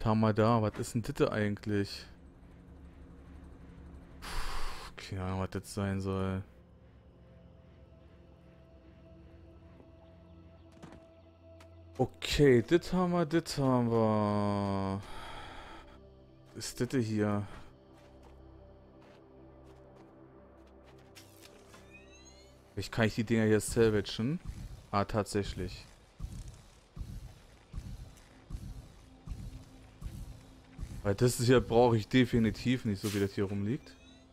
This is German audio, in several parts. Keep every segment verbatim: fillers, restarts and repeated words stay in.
haben wir da? Was ist denn das eigentlich? Puh, keine Ahnung, was das sein soll. Okay, das haben wir, das haben wir. Was ist das hier? Ich kann ich die Dinger hier salvagen? Ah, tatsächlich. Weil das hier brauche ich definitiv nicht, so wie das hier rumliegt.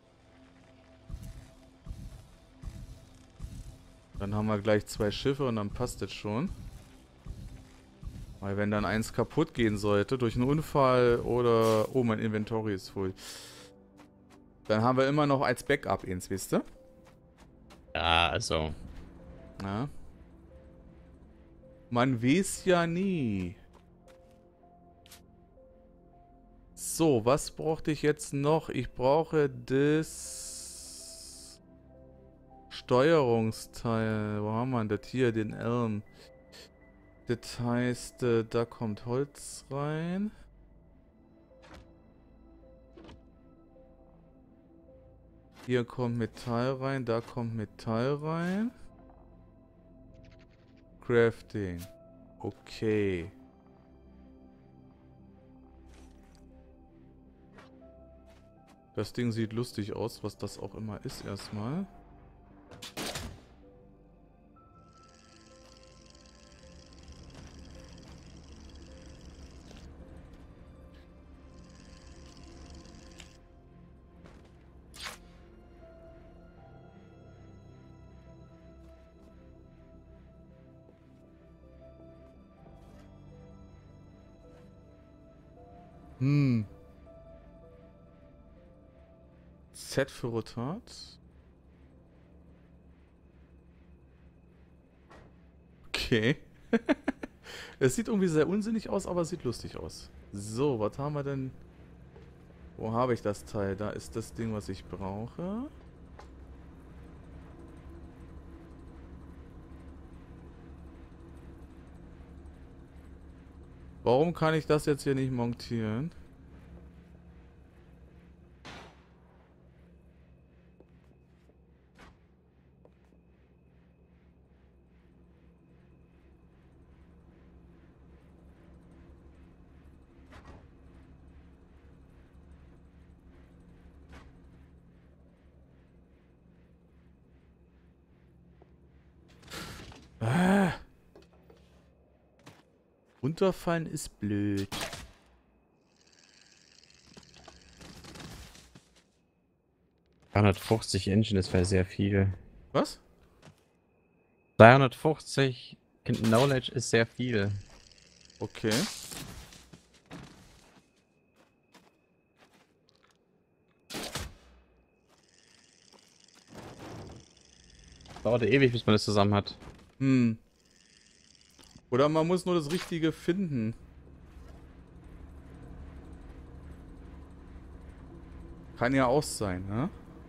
Dann haben wir gleich zwei Schiffe und dann passt das schon. Weil wenn dann eins kaputt gehen sollte durch einen Unfall oder... Oh, mein Inventory ist voll. Dann haben wir immer noch als Backup eins, wisst ihr? Ja, also. Ja. Man weiß ja nie. So, was brauchte ich jetzt noch? Ich brauche das Steuerungsteil. Wo haben wir das? Hier, den Elm. Das heißt, äh, da kommt Holz rein. Hier kommt Metall rein, da kommt Metall rein. Crafting. Okay. Das Ding sieht lustig aus, was das auch immer ist erstmal. Hm. Z für Rotat. Okay. Es sieht irgendwie sehr unsinnig aus, aber sieht lustig aus. So, was haben wir denn? Wo habe ich das Teil? Da ist das Ding, was ich brauche. Warum kann ich das jetzt hier nicht montieren? Ah. Runterfallen ist blöd. dreihundertfünfzig Engine, das wäre sehr viel. Was? dreihundertfünfzig Knowledge ist sehr viel. Okay. Dauert ja ewig, bis man das zusammen hat. Hm. Oder man muss nur das Richtige finden. Kann ja auch sein, ne?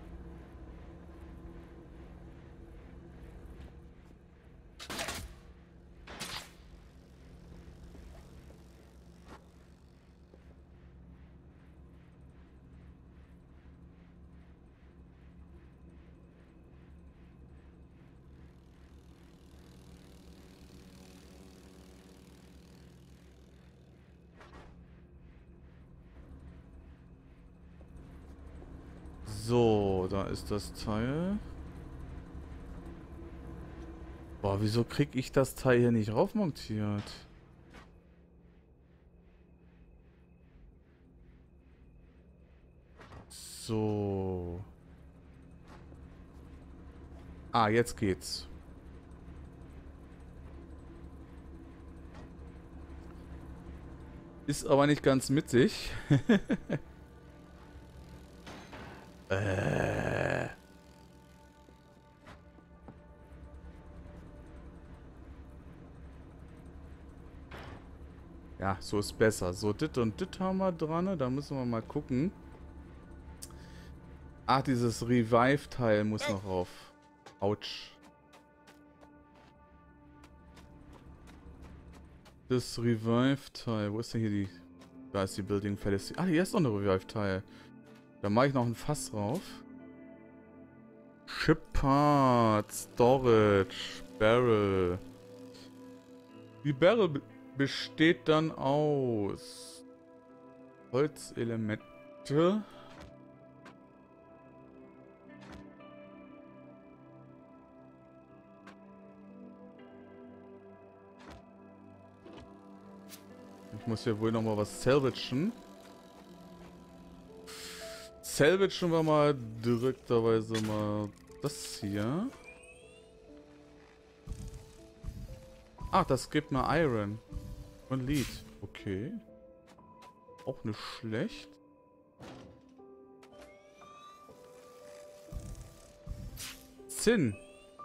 So, da ist das Teil. Boah, wieso krieg ich das Teil hier nicht raufmontiert? So. Ah, jetzt geht's. Ist aber nicht ganz mittig. äh. Ja, so ist besser. So, dit und dit haben wir dran. Da müssen wir mal gucken. Ach, dieses Revive-Teil muss noch rauf. Autsch. Das Revive-Teil. Wo ist denn hier die... Da ist die Building Fallacy. Ah, hier ist noch eine Revive-Teil. Da mache ich noch ein Fass drauf. Shipard, Storage, Barrel. Die Barrel be besteht dann aus Holzelemente. Ich muss hier wohl noch mal was salvagen. Salvagen wir mal direkterweise mal das hier. Ach, das gibt mir Iron und Lead. Okay. Auch nicht schlecht. Zinn.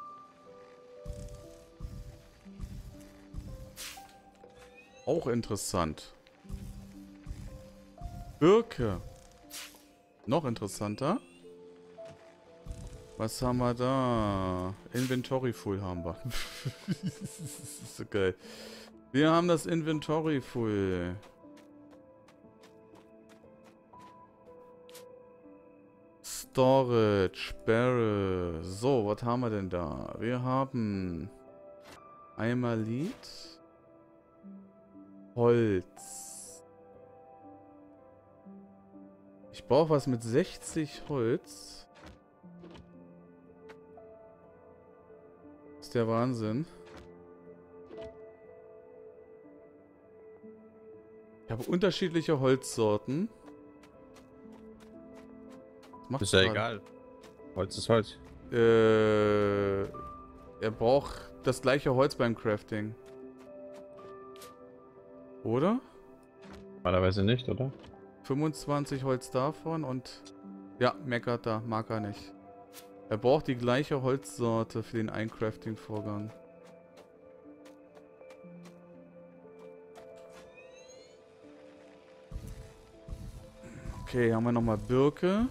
Auch interessant. Birke. Noch interessanter. Was haben wir da? Inventory Full haben wir. Das ist so geil. Wir haben das Inventory Full. Storage, Barrel. So, was haben wir denn da? Wir haben einmal Lead. Holz. Ich brauche was mit sechzig Holz. Das ist der Wahnsinn. Ich habe unterschiedliche Holzsorten. Was Ist ja grad? egal. Holz ist Holz. Äh, er braucht das gleiche Holz beim Crafting. Oder? Normalerweise nicht, oder? fünfundzwanzig Holz davon und... Ja, meckert da. Mag er nicht. Er braucht die gleiche Holzsorte für den Eincrafting-Vorgang. Okay, haben wir nochmal Birke.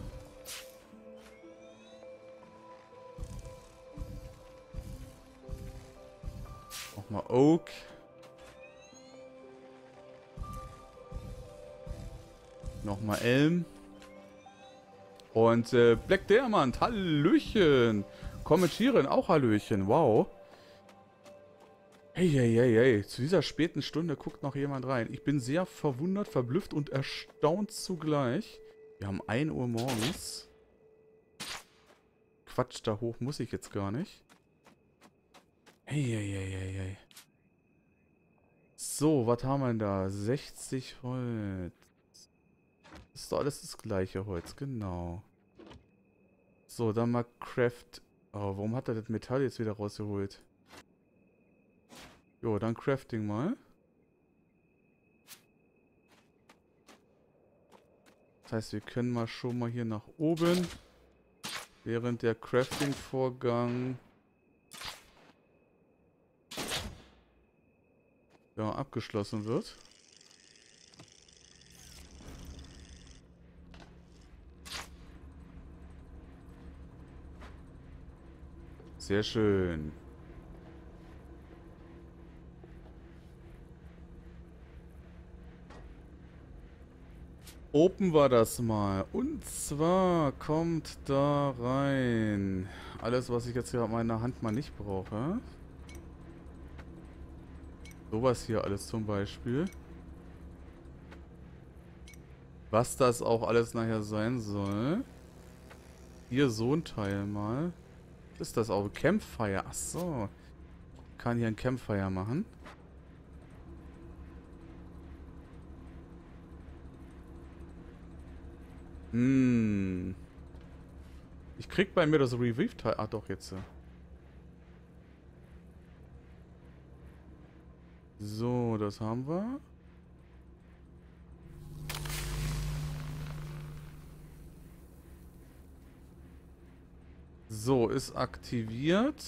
Nochmal Oak. Nochmal Elm. Und äh, Black Diamond, Hallöchen. Kommentieren, auch Hallöchen, wow. Hey, hey, hey, hey, zu dieser späten Stunde guckt noch jemand rein. Ich bin sehr verwundert, verblüfft und erstaunt zugleich. Wir haben ein Uhr morgens. Quatsch, da hoch muss ich jetzt gar nicht. Hey, hey, hey, hey, hey. So, was haben wir denn da? sechzig Holz. Das ist doch alles das gleiche Holz, genau. So, dann mal Craft. Oh, warum hat er das Metall jetzt wieder rausgeholt? Jo, dann Crafting mal. Das heißt, wir können mal schon mal hier nach oben. Während der Crafting-Vorgang ja, abgeschlossen wird. Sehr schön. Open war das mal. Und zwar kommt da rein alles, was ich jetzt hier an meiner Hand mal nicht brauche. Sowas hier alles zum Beispiel. Was das auch alles nachher sein soll. Hier so ein Teil mal. Was ist das auch? Campfire. Ach so. Kann hier ein Campfire machen. Hm. Ich krieg bei mir das Revive-Teil. Ah, doch, jetzt. So, das haben wir. So, ist aktiviert.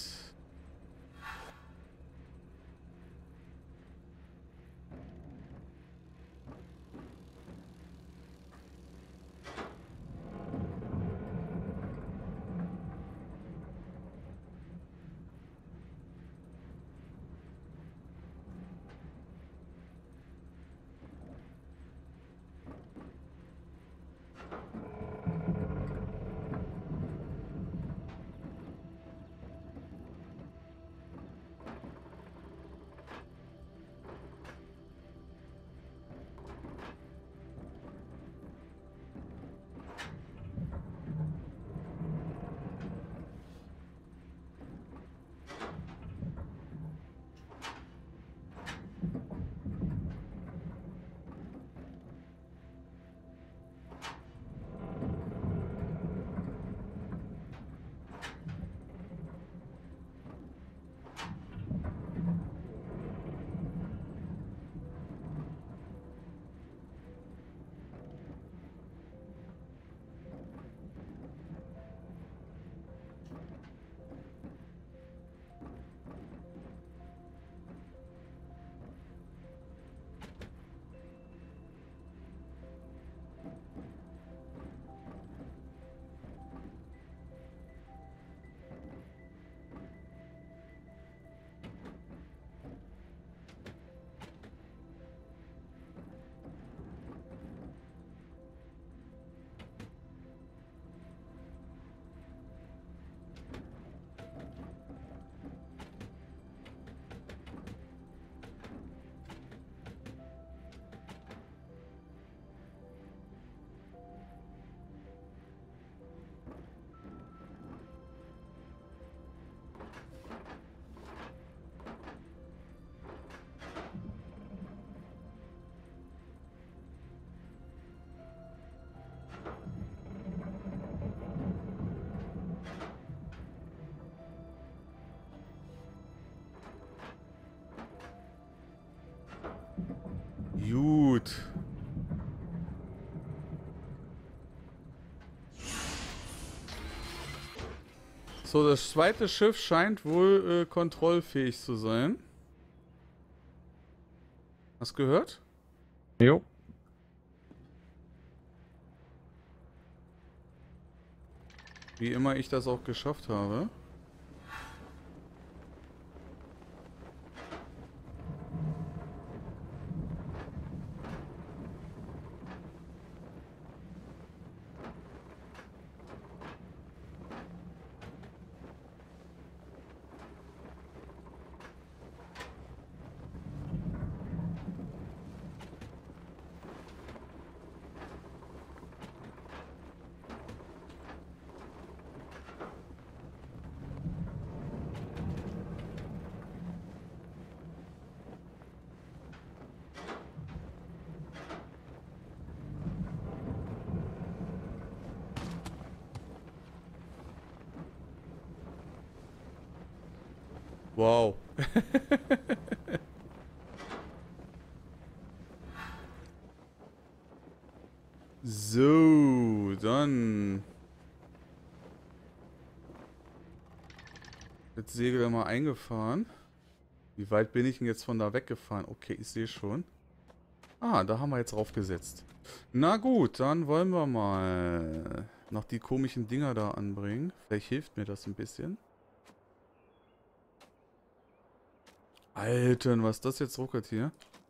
Gut. So, das zweite Schiff scheint wohl äh, kontrollfähig zu sein. Hast du gehört? Jo. Wie immer ich das auch geschafft habe. Wow. So, dann. Jetzt Segel mal eingefahren. Wie weit bin ich denn jetzt von da weggefahren? Okay, ich sehe schon. Ah, da haben wir jetzt draufgesetzt. Na gut, dann wollen wir mal noch die komischen Dinger da anbringen. Vielleicht hilft mir das ein bisschen. Alter, was ist das jetzt ruckelt hier?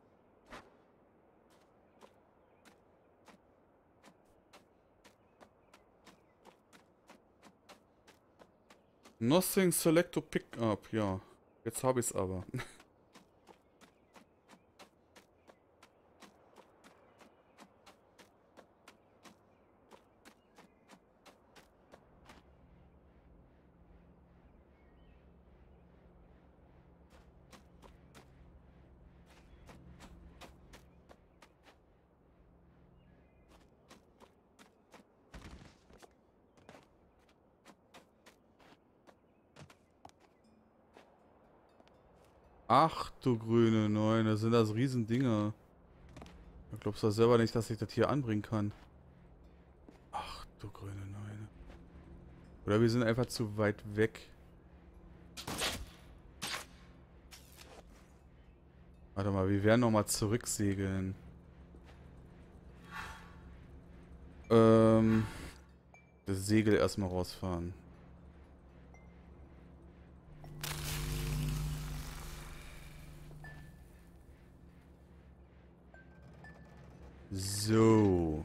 Nothing select to pick up. Ja, jetzt habe ich es aber. Ach du grüne Neune, sind das Riesendinger. Ich glaub's doch selber nicht, dass ich das hier anbringen kann. Ach du grüne Neune. Oder wir sind einfach zu weit weg. Warte mal, wir werden nochmal zurücksegeln. Ähm, das Segel erstmal rausfahren. So.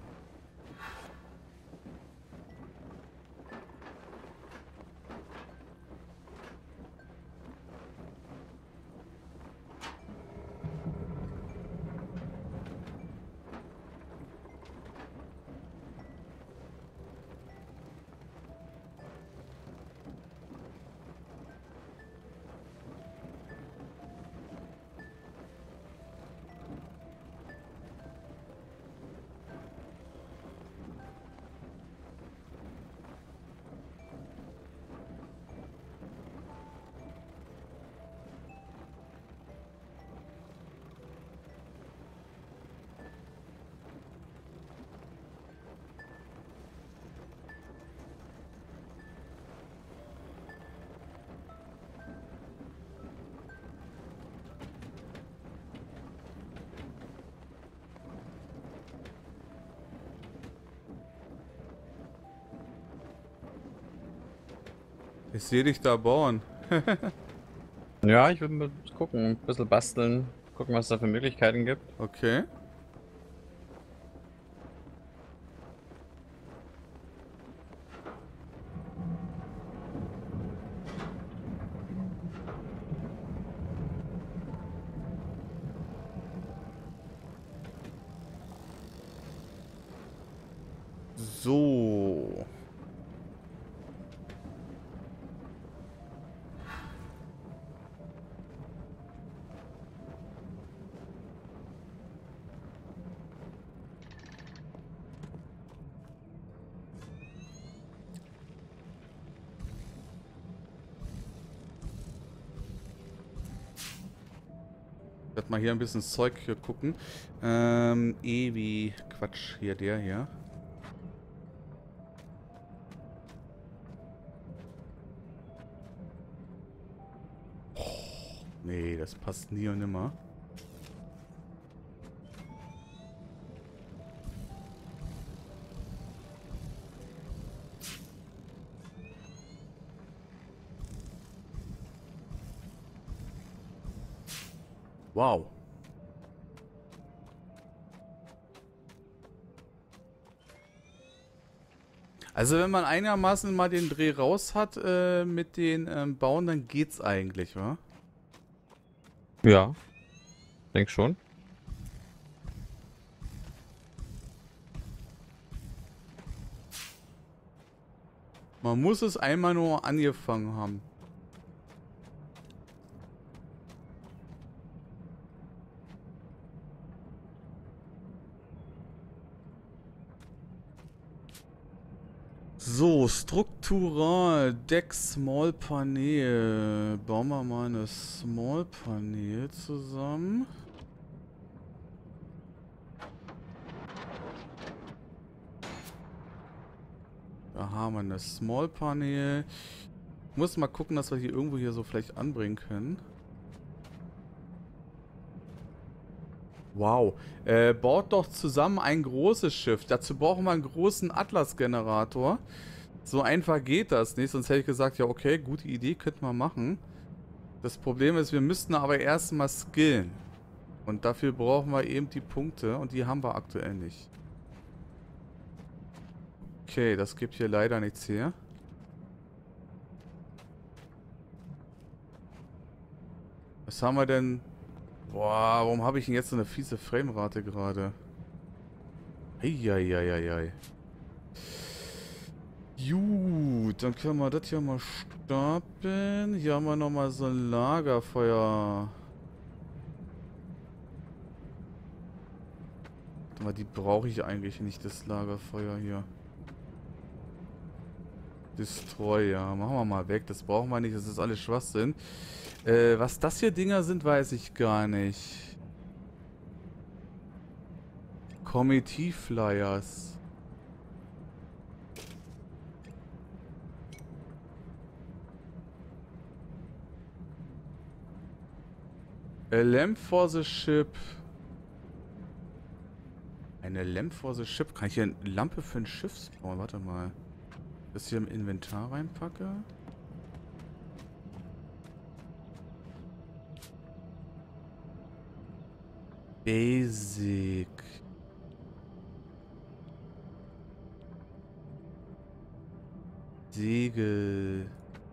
Ich sehe dich da bauen. Ja, ich würde mal gucken, ein bisschen basteln, gucken, was es da für Möglichkeiten gibt. Okay. So. Das gesagt, mal hier ein bisschen Zeug hier gucken. Ähm, E wie Quatsch, hier, der hier. Oh, nee, das passt nie und nimmer. Wow. Also wenn man einigermaßen mal den Dreh raus hat äh, mit den ähm, Bauen, dann geht's eigentlich, wa? Ja, denk schon. Man muss es einmal nur angefangen haben. So, struktural, Deck Small Panel. Bauen wir mal eine Small Panel zusammen. Da haben wir eine Small Panel. Ich muss mal gucken, dass wir hier irgendwo hier so vielleicht anbringen können. Wow. Äh, baut doch zusammen ein großes Schiff. Dazu brauchen wir einen großen Atlas-Generator. So einfach geht das nicht. Sonst hätte ich gesagt, ja okay, gute Idee, könnte man machen. Das Problem ist, wir müssten aber erstmal skillen. Und dafür brauchen wir eben die Punkte. Und die haben wir aktuell nicht. Okay, das gibt hier leider nichts her. Was haben wir denn... Boah, warum habe ich denn jetzt so eine fiese Framerate gerade? Eieieiei. Gut, dann können wir das hier mal stapeln. Hier haben wir nochmal so ein Lagerfeuer. Warte mal, die brauche ich eigentlich nicht, das Lagerfeuer hier. Destroy, ja. Machen wir mal weg. Das brauchen wir nicht. Das ist alles Schwachsinn. Äh, was das hier Dinger sind, weiß ich gar nicht. Committee Flyers. A lamp for the ship. Eine Lamp for the ship. Kann ich hier eine Lampe für ein Schiff bauen? Warte mal. Das hier im Inventar reinpacke. Basic. Segel.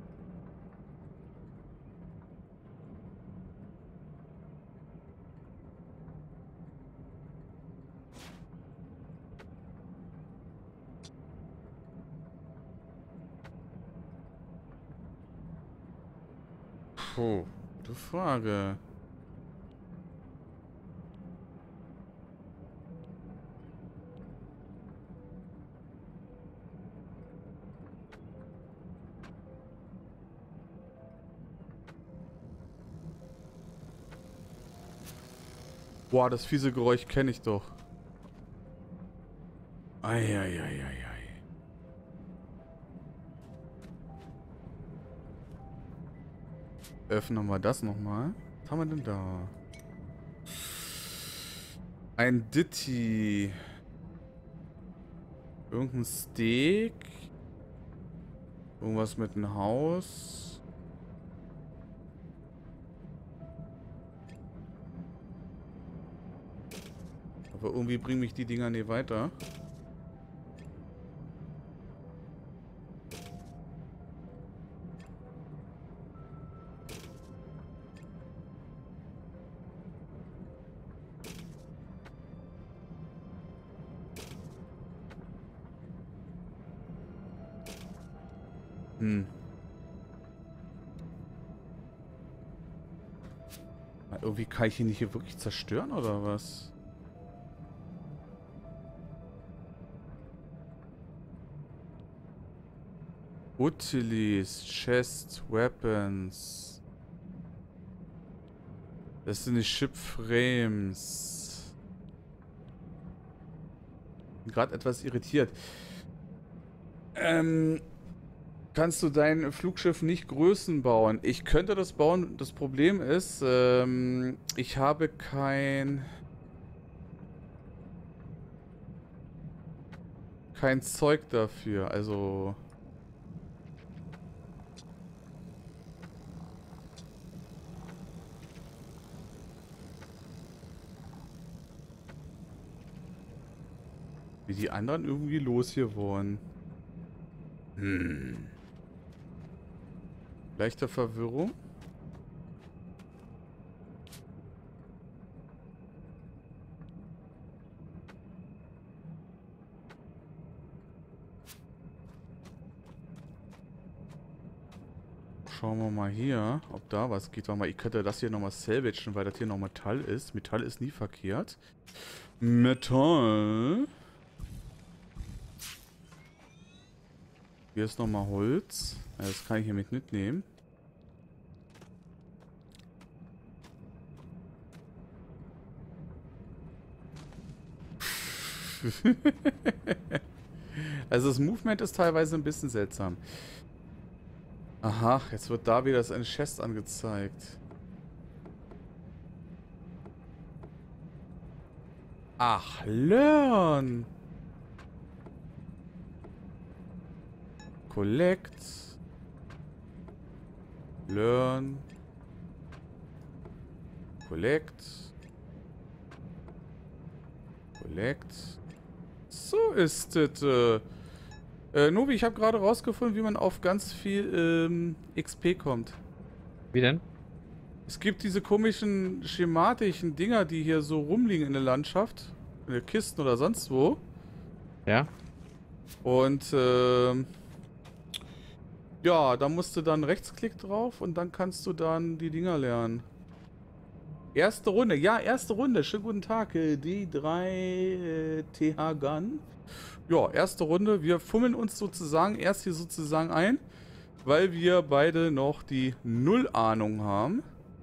Puh, gute Frage. Boah, das fiese Geräusch kenne ich doch. Eieieiei. Öffnen wir das nochmal. Was haben wir denn da? Ein Ditty. Irgendein Steak. Irgendwas mit einem Haus. Aber irgendwie bringen mich die Dinger nicht weiter. Hm. Irgendwie kann ich ihn nicht hier wirklich zerstören, oder was? Utilis, Chest, Weapons. Das sind die Ship Frames. Bin gerade etwas irritiert. Ähm, kannst du dein Flugschiff nicht Größen bauen? Ich könnte das bauen. Das Problem ist, ähm, ich habe kein... kein Zeug dafür. Also... Wie die anderen irgendwie los hier wollen. Hm. Leichte Verwirrung. Schauen wir mal hier, ob da was geht. Warte mal, ich könnte das hier nochmal salvagen, weil das hier noch Metall ist. Metall ist nie verkehrt. Metall. Hier ist nochmal Holz. Ja, das kann ich hier mit mitnehmen. Also das Movement ist teilweise ein bisschen seltsam. Aha, jetzt wird da wieder das eine Chest angezeigt. Ach, learn. Collect. Learn. Collect. Collect. So ist es. Äh, äh, Nobi, ich habe gerade rausgefunden, wie man auf ganz viel ähm, X P kommt. Wie denn? Es gibt diese komischen schematischen Dinger, die hier so rumliegen in der Landschaft. In der Kisten oder sonst wo. Ja? Und ähm... ja, da musst du dann Rechtsklick drauf und dann kannst du dann die Dinger lernen. Erste Runde, ja, erste Runde. Schönen guten Tag, äh, D drei äh, T H Gun. Ja, erste Runde. Wir fummeln uns sozusagen erst hier sozusagen ein, weil wir beide noch die Null-Ahnung haben.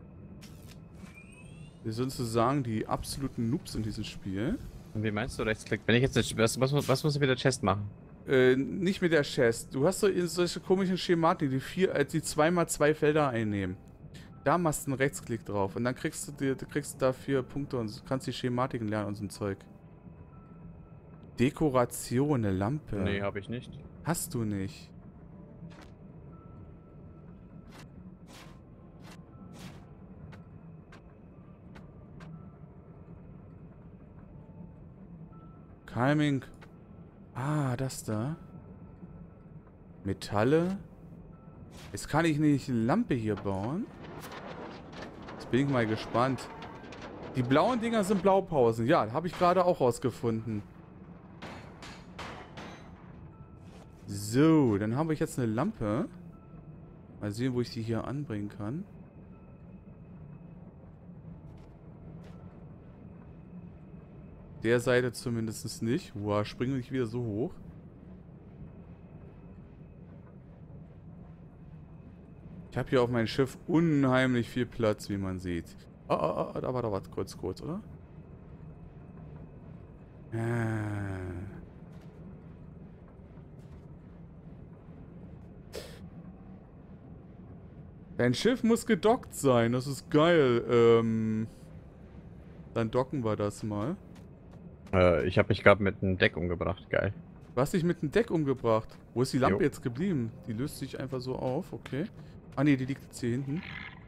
Wir sind sozusagen die absoluten Noobs in diesem Spiel. Und wie meinst du Rechtsklick? Wenn ich jetzt nicht, was, was, was muss ich mit der Chest machen? Äh, nicht mit der Chest. Du hast so solche komischen Schematik, die vier, äh, die zweimal zwei Felder einnehmen. Da machst du einen Rechtsklick drauf und dann kriegst du, dir, du kriegst dafür Punkte und kannst die Schematiken lernen und so ein Zeug. Dekoration, eine Lampe. Nee, habe ich nicht. Hast du nicht. Calming. Ah, das da. Metalle. Jetzt kann ich nicht eine Lampe hier bauen. Jetzt bin ich mal gespannt. Die blauen Dinger sind Blaupausen. Ja, habe ich gerade auch rausgefunden. So, dann habe ich jetzt eine Lampe. Mal sehen, wo ich die hier anbringen kann. Der Seite zumindest nicht. Wow, springen wir nicht wieder so hoch. Ich habe hier auf meinem Schiff unheimlich viel Platz, wie man sieht. Oh, oh, oh, da war doch was kurz, kurz, oder? Ah. Dein Schiff muss gedockt sein, das ist geil. Ähm, dann docken wir das mal. Äh, ich habe mich gerade mit einem Deck umgebracht. Geil. Du hast dich mit dem Deck umgebracht. Wo ist die Lampe Jo. jetzt geblieben? Die löst sich einfach so auf, okay. Ah ne, die liegt jetzt hier hinten.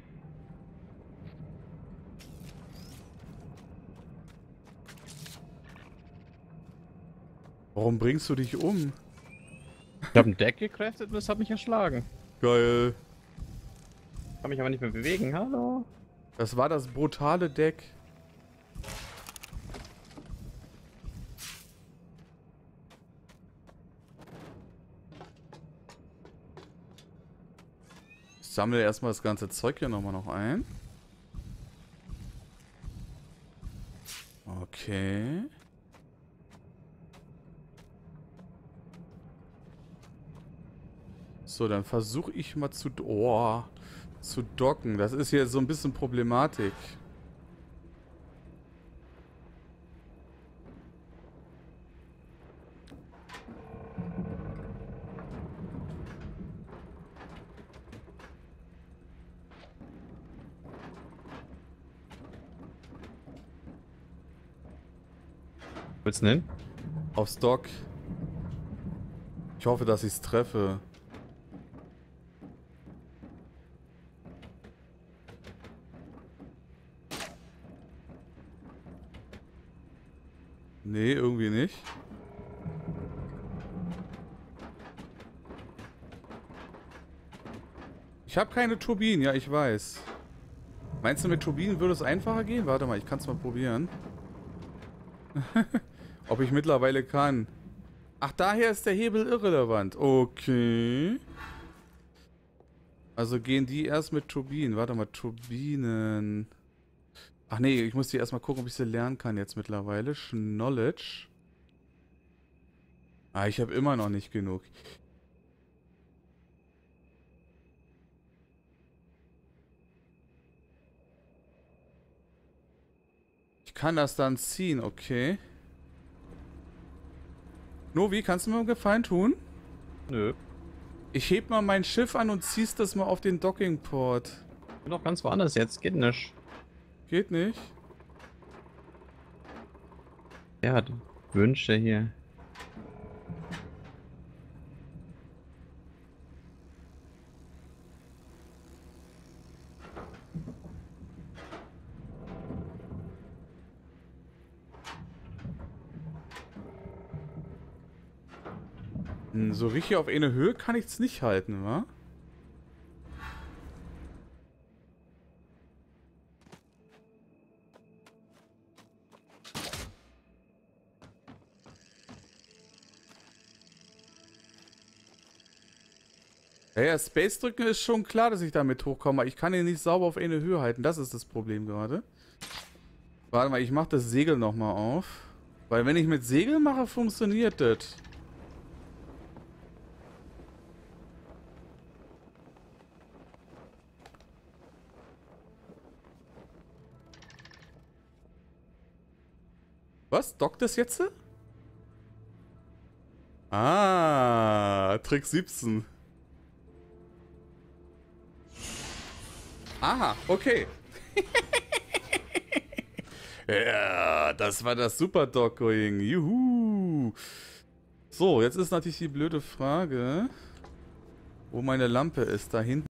Warum bringst du dich um? Ich habe ein Deck gecraftet und es hat mich erschlagen. Geil. Kann mich aber nicht mehr bewegen. Hallo? Das war das brutale Deck. Ich sammle erstmal das ganze Zeug hier nochmal noch ein. Okay. So, dann versuche ich mal zu, oh, zu docken. Das ist hier so ein bisschen Problematik. Willst du hin? Aufs Dock. Ich hoffe, dass ich es treffe. Nee, irgendwie nicht. Ich habe keine Turbinen, ja, ich weiß. Meinst du, mit Turbinen würde es einfacher gehen? Warte mal, ich kann es mal probieren. Ob ich mittlerweile kann. Ach, daher ist der Hebel irrelevant. Okay. Also gehen die erst mit Turbinen. Warte mal, Turbinen. Ach nee, ich muss die erstmal gucken, ob ich sie lernen kann jetzt mittlerweile. Knowledge. Ah, ich habe immer noch nicht genug. Ich kann das dann ziehen, okay. Novi, kannst du mir einen Gefallen tun? Nö. Ich heb mal mein Schiff an und ziehst das mal auf den Dockingport. Ich bin doch ganz woanders jetzt. Geht nicht. Geht nicht? Der hat Wünsche hier. Hm, so richtig auf eine Höhe kann ich es nicht halten, wa? Ja, ja, Space drücken ist schon klar, dass ich damit hochkomme. Aber ich kann ihn nicht sauber auf eine Höhe halten. Das ist das Problem gerade. Warte mal, ich mache das Segel nochmal auf. Weil wenn ich mit Segel mache, funktioniert das. Was? Dockt das jetzt? Ah, Trick siebzehn. Aha, okay. Ja, das war das Super Docking. Juhu. So, jetzt ist natürlich die blöde Frage, wo meine Lampe ist. Da hinten.